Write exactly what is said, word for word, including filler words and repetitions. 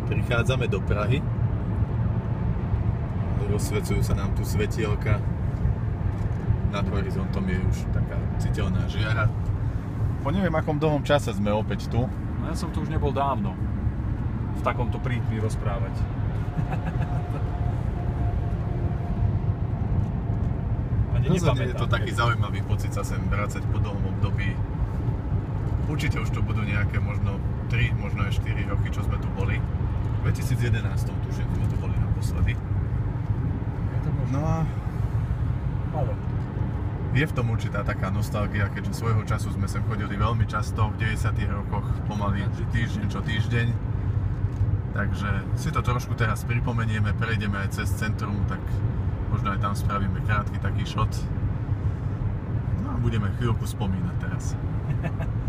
Prichádzame do Prahy. Rozsvecujú sa nám tu svetielka. Nad horizontom je už taká citeľná žiara. Po neviem akom dlhom čase sme opäť tu. No ja som tu už nebol dávno. V takomto prítmi rozprávať. Ani Rozhodne je to nepamätám, taký zaujímavý pocit sa sem vrácať po dlhom období. Určite už to budú nejaké možno tri, možno aj štyri roky, čo sme tu boli. V dvetisíc jedenásť tuším sme tu boli naposledy. No a Ale je v tom určitá taká nostalgia, keďže svojho času sme sem chodili veľmi často v deväťdesiatych rokoch, pomaly týždeň čo týždeň. Takže si to trošku teraz pripomenieme, prejdeme aj cez centrum, tak možno aj tam spravíme krátky taký shot. No a budeme chvíľku spomínať teraz.